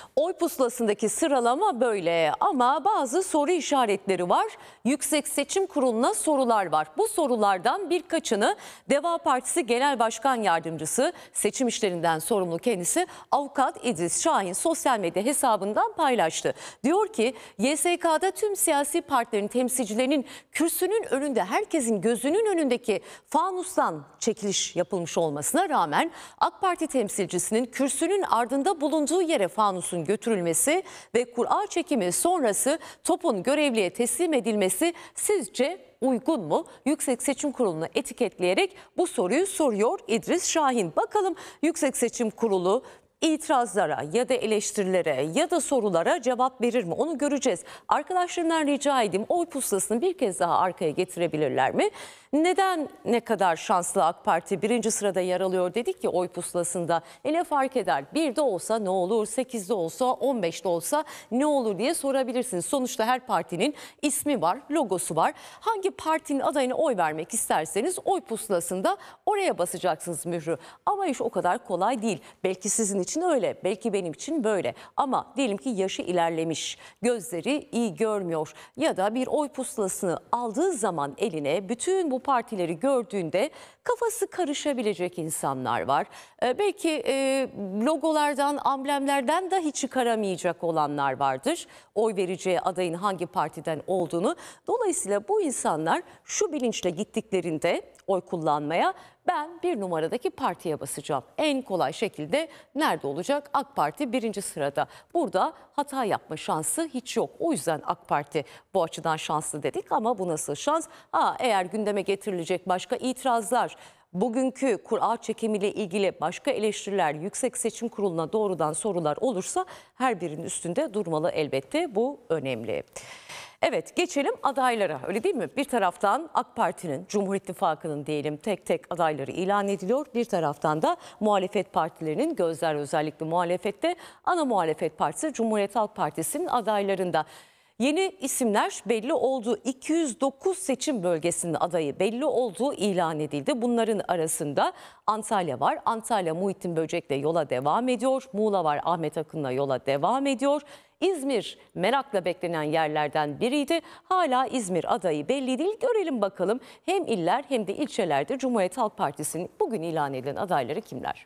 Oy pusulasındaki sıralama böyle ama bazı soru işaretleri var. Yüksek Seçim Kurulu'na sorular var. Bu sorulardan birkaçını Deva Partisi Genel Başkan Yardımcısı, seçim işlerinden sorumlu kendisi Avukat İdris Şahin sosyal medya hesabından paylaştı. Diyor ki YSK'da tüm siyasi partilerin temsilcilerinin kürsünün önünde, herkesin gözünün önündeki fanustan çekiliş yapılmış olmasına rağmen AK Parti temsilcisinin kürsünün ardında bulunduğu yere fanusun götürülmesi ve kura çekimi sonrası topun görevliye teslim edilmesi sizce uygun mu? Yüksek Seçim Kurulu'nu etiketleyerek bu soruyu soruyor İdris Şahin. Bakalım Yüksek Seçim Kurulu itirazlara ya da eleştirilere ya da sorulara cevap verir mi? Onu göreceğiz. Arkadaşlarımdan rica edeyim, oy pusulasını bir kez daha arkaya getirebilirler mi? Neden ne kadar şanslı AK Parti birinci sırada yer alıyor dedik ki oy pusulasında. Ne fark eder? 1'de olsa ne olur, 8'de olsa, 15'de olsa ne olur diye sorabilirsiniz. Sonuçta her partinin ismi var, logosu var. Hangi partinin adayına oy vermek isterseniz oy pusulasında oraya basacaksınız mührü. Ama iş o kadar kolay değil. Belki sizin için öyle, belki benim için böyle. Ama diyelim ki yaşı ilerlemiş, gözleri iyi görmüyor ya da bir oy pusulasını aldığı zaman eline bütün bu partileri gördüğünde kafası karışabilecek insanlar var. Belki logolardan, amblemlerden dahi çıkaramayacak olanlar vardır. Oy vereceği adayın hangi partiden olduğunu. Dolayısıyla bu insanlar şu bilinçle gittiklerinde oy kullanmaya, ben bir numaradaki partiye basacağım. En kolay şekilde nerede olacak? AK Parti birinci sırada. Burada hata yapma şansı hiç yok. O yüzden AK Parti bu açıdan şanslı dedik ama bu nasıl şans? Eğer gündeme getirilecek başka itirazlar, bugünkü kura çekimiyle ilgili başka eleştiriler, Yüksek Seçim Kurulu'na doğrudan sorular olursa her birinin üstünde durmalı elbette. Bu önemli. Evet, geçelim adaylara, öyle değil mi? Bir taraftan AK Parti'nin, Cumhur İttifakı'nın diyelim tek tek adayları ilan ediliyor. Bir taraftan da muhalefet partilerinin, gözler özellikle muhalefette, ana muhalefet partisi Cumhuriyet Halk Partisi'nin adaylarında. Yeni isimler belli oldu. 209 seçim bölgesinin adayı belli olduğu ilan edildi. Bunların arasında Antalya var. Antalya Muhittin Böcek'le yola devam ediyor. Muğla var, Ahmet Akın'la yola devam ediyor. İzmir merakla beklenen yerlerden biriydi. Hala İzmir adayı belli değil. Görelim bakalım hem iller hem de ilçelerde Cumhuriyet Halk Partisi'nin bugün ilan edilen adayları kimler?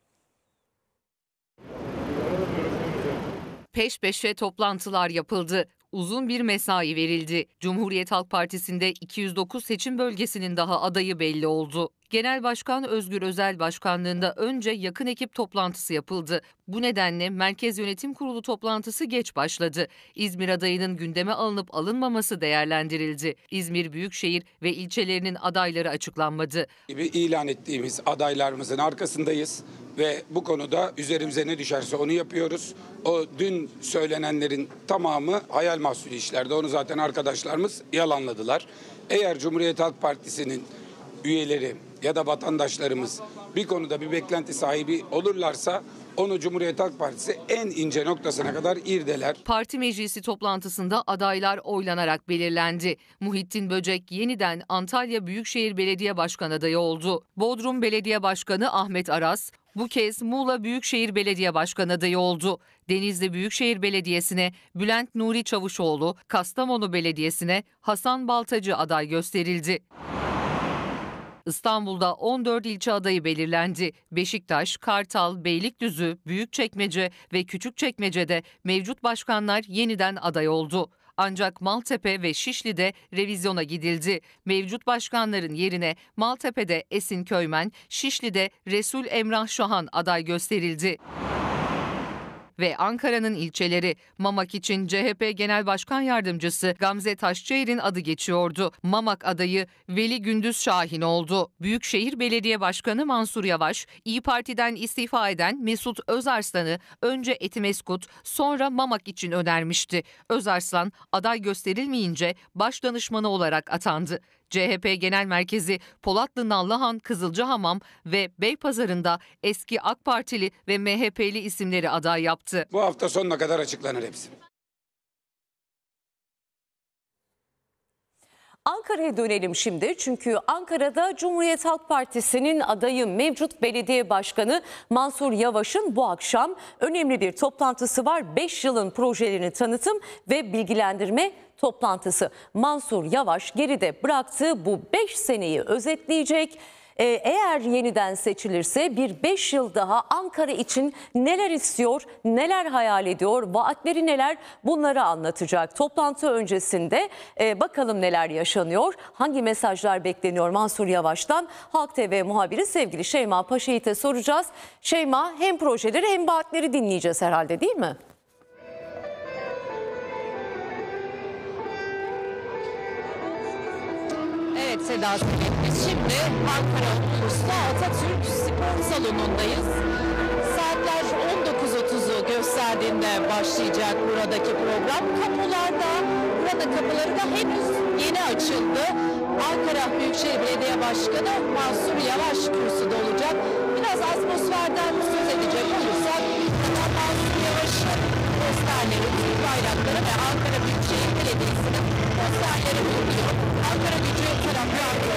Peş peşe toplantılar yapıldı. Uzun bir mesai verildi. Cumhuriyet Halk Partisi'nde 209 seçim bölgesinin daha adayı belli oldu. Genel Başkan Özgür Özel başkanlığında önce yakın ekip toplantısı yapıldı. Bu nedenle Merkez Yönetim Kurulu toplantısı geç başladı. İzmir adayının gündeme alınıp alınmaması değerlendirildi. İzmir Büyükşehir ve ilçelerinin adayları açıklanmadı. İlan ettiğimiz adaylarımızın arkasındayız ve bu konuda üzerimize ne düşerse onu yapıyoruz. O dün söylenenlerin tamamı hayal mahsulü işlerdi. Onu zaten arkadaşlarımız yalanladılar. Eğer Cumhuriyet Halk Partisi'nin üyeleri ya da vatandaşlarımız bir konuda bir beklenti sahibi olurlarsa onu Cumhuriyet Halk Partisi en ince noktasına kadar irdeler. Parti meclisi toplantısında adaylar oylanarak belirlendi. Muhittin Böcek yeniden Antalya Büyükşehir Belediye Başkan adayı oldu. Bodrum Belediye Başkanı Ahmet Aras bu kez Muğla Büyükşehir Belediye Başkan adayı oldu. Denizli Büyükşehir Belediyesi'ne Bülent Nuri Çavuşoğlu, Kastamonu Belediyesi'ne Hasan Baltacı aday gösterildi. İstanbul'da 14 ilçe adayı belirlendi. Beşiktaş, Kartal, Beylikdüzü, Büyükçekmece ve Küçükçekmece'de mevcut başkanlar yeniden aday oldu. Ancak Maltepe ve Şişli'de revizyona gidildi. Mevcut başkanların yerine Maltepe'de Esin Köymen, Şişli'de Resul Emrah Şahan aday gösterildi. Ve Ankara'nın ilçeleri, Mamak için CHP Genel Başkan Yardımcısı Gamze Taşçıer'in adı geçiyordu. Mamak adayı Veli Gündüz Şahin oldu. Büyükşehir Belediye Başkanı Mansur Yavaş, İYİ Parti'den istifa eden Mesut Özarslan'ı önce Etimeskut, sonra Mamak için önermişti. Özarslan aday gösterilmeyince başdanışmanı olarak atandı. CHP Genel Merkezi Polatlı Nallıhan, Kızılcahamam ve Beypazarı'nda eski AK Partili ve MHP'li isimleri aday yaptı. Bu hafta sonuna kadar açıklanır hepsi. Ankara'ya dönelim şimdi, çünkü Ankara'da Cumhuriyet Halk Partisi'nin adayı mevcut belediye başkanı Mansur Yavaş'ın bu akşam önemli bir toplantısı var. 5 yılın projelerini tanıtım ve bilgilendirme toplantısı. Mansur Yavaş geride bıraktığı bu 5 seneyi özetleyecek. Eğer yeniden seçilirse bir 5 yıl daha Ankara için neler istiyor, neler hayal ediyor, vaatleri neler, bunları anlatacak. Toplantı öncesinde bakalım neler yaşanıyor, hangi mesajlar bekleniyor Mansur Yavaş'tan. Halk TV muhabiri sevgili Şeyma Paşayiğit'e soracağız. Şeyma, hem projeleri hem vaatleri dinleyeceğiz herhalde, değil mi? Evet Seda, biz şimdi Ankara Ulus'ta Atatürk Spor Salonu'ndayız. Saatler 19.30'u gösterdiğinde başlayacak buradaki program. Burada kapıları da henüz yeni açıldı. Ankara Büyükşehir Belediye Başkanı Mansur Yavaş kürsüde olacak. Biraz atmosferden söz edecek olursak, Mansur Yavaş'ın posterleri, Türk bayrakları ve Ankara Büyükşehir Belediyesi'nin posterleri bulunuyor. Ankara Gücü taraftarları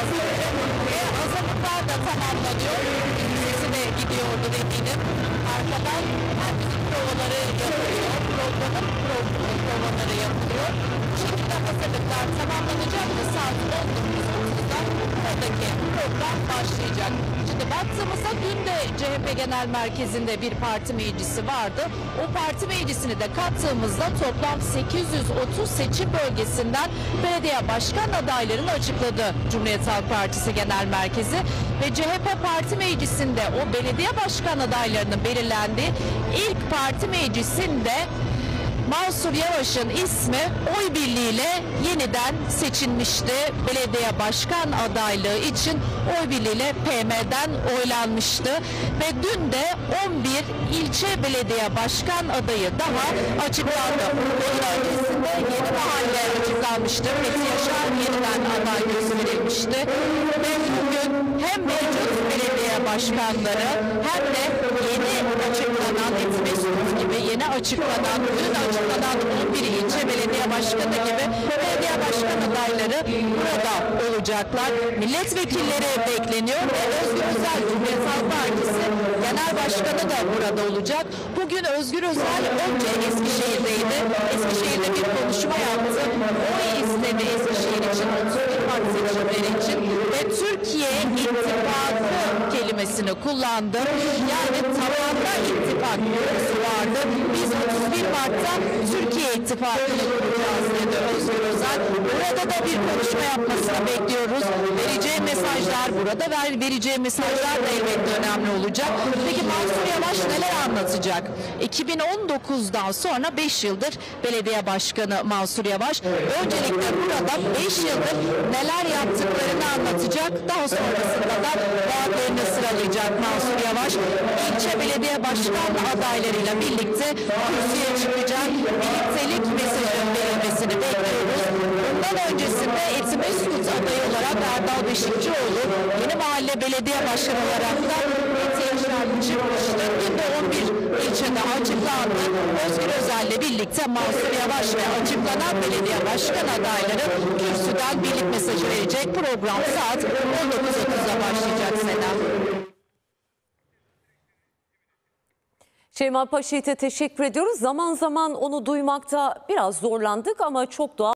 ve hazırlıklar da tamamlanıyor. Sesi de gidiyordu dediğim. Arkadan müzik provaları yapılıyor. Provaları yapılıyor. Şimdi hazırlıklar tamamlanacak ve saat 19.30'da buradaki program başlayacak. Şimdi baktığımızda dün de CHP Genel Merkezi'nde bir parti meclisi vardı. O parti meclisini de kattığımızda toplam 830 seçim bölgesinden belediye başkan adaylarını açıkladı Cumhuriyet Halk Partisi Genel Merkezi. Ve CHP Parti Meclisi'nde o belediye başkan adaylarının belirlendiği ilk parti meclisinde Mansur Yavaş'ın ismi oy birliğiyle yeniden seçilmişti. Belediye başkan adaylığı için oy birliğiyle PM'den oylanmıştı. Ve dün de 11 ilçe belediye başkan adayı daha açıklandı. Bunun öncesinde Yeni Mahalle açıklanmıştı. Fethi Yaşar yeniden aday gösterilmişti. Ve bugün hem mevcut belediye başkanları hem de yeni açıklanan Etimesgut gibi dün açıklanan 11 ilçe belediye başkanı gibi belediye başkan adayları burada olacaklar. Milletvekilleri bekleniyor ve Özgür Özel Cumhuriyet Halk Partisi Genel Başkanı da burada olacak. Bugün Özgür Özel önce Eskişehir'deydi. Eskişehir'de bir konuşma yaptı. Oy istedi Eskişehir için, 31 Mart seçimleri için ve Türkiye İttifakı kelimesini kullandı. Yani tabanda ittifak konusu vardı. Biz 31 Mart'ta Türkiye İttifakı'nı kuracağız dedi Özgür Özel. Burada da bir konuşma yapmasını bekliyoruz. Vereceği mesajlar da elbette önemli olacak. Peki Mansur Yavaş neler anlatacak? 2019'dan sonra 5 yıldır belediye başkanı Mansur Yavaş. Öncelikle burada 5 yıldır neler yaptıklarını anlatacak. Daha sonrasında da vaatlerini sıralayacak Mansur Yavaş. İlçe belediye başkan adaylarıyla birlikte kürsüye çıkacak. Birliktelik mesajının verilmesini bekliyoruz. Bundan öncesinde Etimesgut adayı olarak Erdal Beşikçioğlu, Yeni Mahalle Belediye Başkanı olarak da Fethi Yaşar çıkmıştı. Dün de 11 ilçede açıklandı. Özgür Özel'le birlikte Mansur Yavaş ve açıklanan belediye başkan adayları kürsüden birlik mesajı verecek. Program saat 19.30'da başlayacak Seda. Şeyma Paşayiğit'e teşekkür ediyoruz. Zaman zaman onu duymakta biraz zorlandık ama çok doğal.